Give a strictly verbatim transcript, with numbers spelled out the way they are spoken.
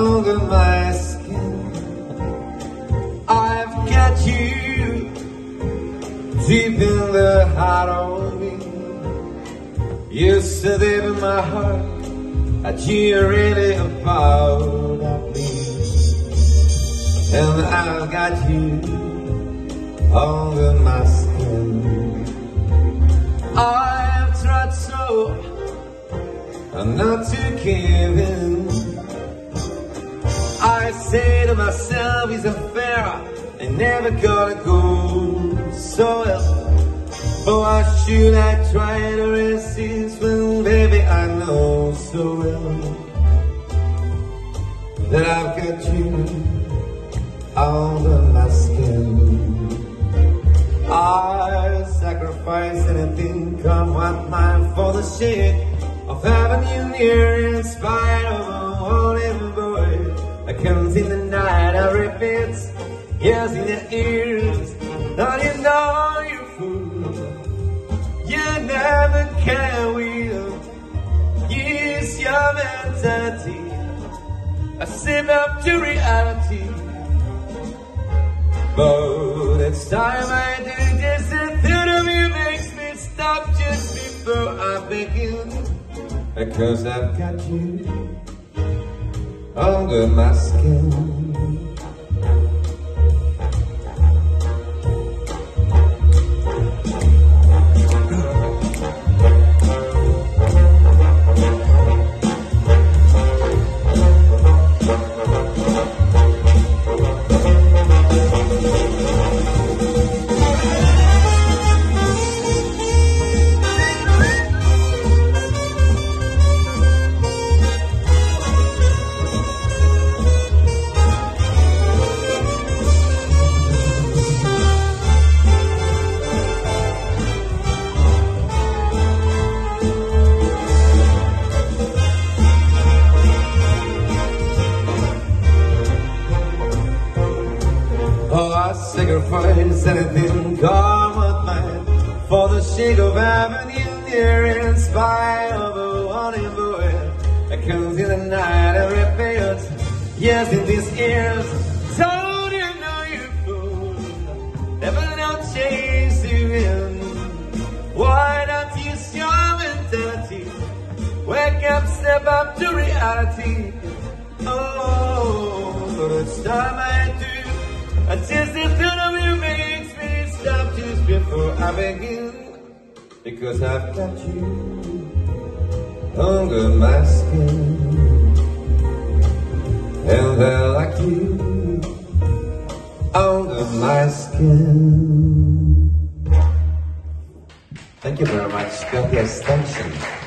under my skin. I've got you deep in the heart of me. You said it in my heart that you're really a part of me. And I've got you under my skin. I've tried so not to give in. I say to myself, it's unfair, I never gotta go so well. But why should I try to resist when, baby, I know so well that I've got you under my skin. I sacrifice anything, come what might, for the sake of having you near, in spite of a wanting boy. I comes in the night, I repeat, yes, in your ears. Don't you know, you fool, you never can will. Use your mentality, I slip up to reality. But it's time I do this, and thought of you makes me stop just before I begin. Because I've got you under my skin. Oh, I sacrifice anything, come with mine, for the sake of having you near, in spite of a wanting boy. I comes in the night and repeats, yes, in these ears. Don't you know, you fool, never know chase you in. Why not use your mentality? Wake up, step up to reality. Oh, but it's time I do. I just the thought of you makes me stop just before I begin. Because I've got you under my skin. And I like you under my skin. Thank you very much. Got the extension.